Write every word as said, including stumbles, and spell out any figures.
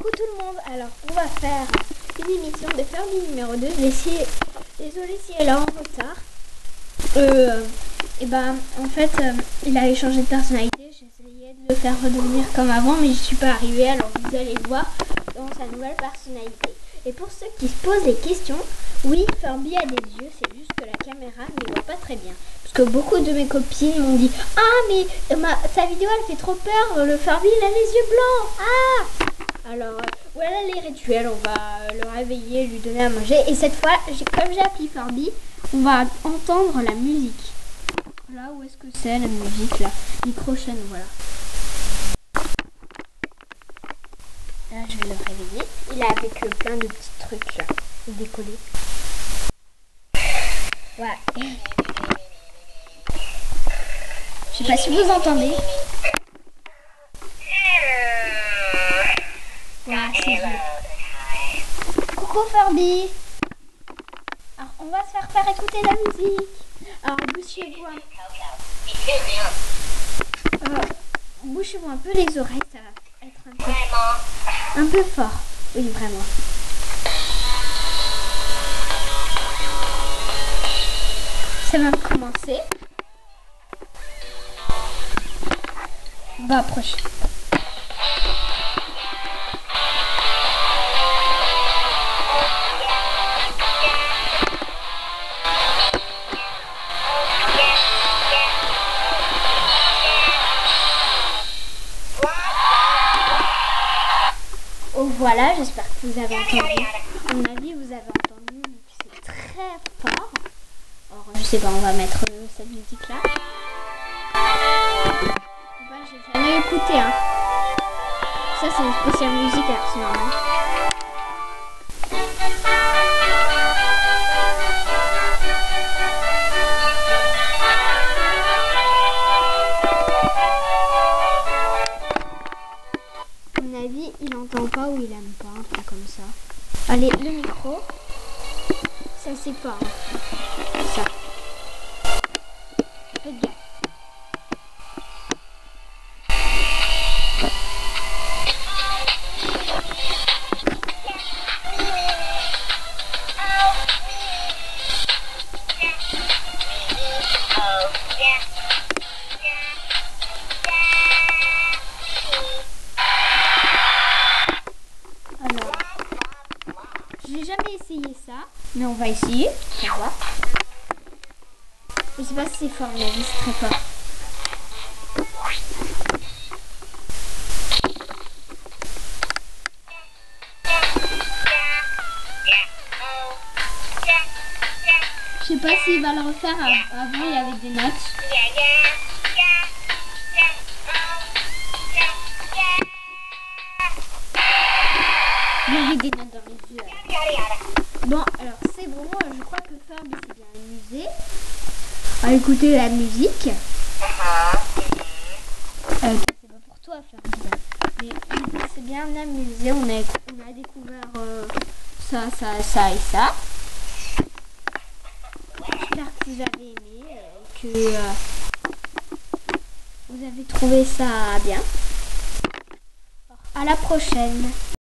Coucou tout le monde, alors on va faire une émission de Furby numéro deux. Je vais essayer, désolée si elle est en retard. Euh, et ben en fait euh, il avait changé de personnalité, j'ai essayé de le faire redevenir comme avant mais je suis pas arrivée, alors vous allez le voir dans sa nouvelle personnalité. Et pour ceux qui se posent des questions, oui, Furby a des yeux, c'est juste que la caméra ne les voit pas très bien. Parce que beaucoup de mes copines m'ont dit « Ah mais ma, sa vidéo elle fait trop peur, le Furby il a les yeux blancs, ah !» Alors euh, voilà les rituels, on va le réveiller, lui donner à manger. Et cette fois, comme j'ai appelé Furby, on va entendre la musique. Là, où est-ce que c'est la musique là? Micro-chaîne, voilà. Là, je vais le réveiller. Il est avec euh, plein de petits trucs là, décollés. Voilà. Je sais pas si vous entendez. Voilà, c'est bien. Coucou Furby. Alors, on va se faire faire écouter la musique. Alors, bouchez-vous un... Euh, bouchez-vous un peu les oreilles, ça va être un peu, un peu fort. Oui, vraiment. Ça va commencer. On va approcher. Oh voilà, j'espère que vous avez entendu. À mon avis, vous avez entendu que c'est très fort. Alors, je sais pas, on va mettre euh, cette musique là. Enfin, j'ai jamais écouté, hein. Ça, c'est une spéciale musique, alors c'est normal. À mon avis, il entend pas ou il aime pas, un truc comme ça. Allez, le micro. Ça, c'est pas. Hein. Ça. Faites gaffe. Alors, j'ai jamais essayé ça, mais on va essayer. On va voir. Je sais pas si c'est fort, mais c'est très fort. Je sais pas s'il va le refaire. Avant, il y avait des notes. Il y avait des notes dans les yeux. Bon, alors c'est bon. Je crois que Furby s'est bien amusé à écouter la musique. Euh, c'est pas pour toi, Furby. Mais il s'est bien amusé. On a, on a découvert euh, ça, ça, ça et ça. J'espère que vous avez aimé, euh, que euh, vous avez trouvé ça bien. À la prochaine.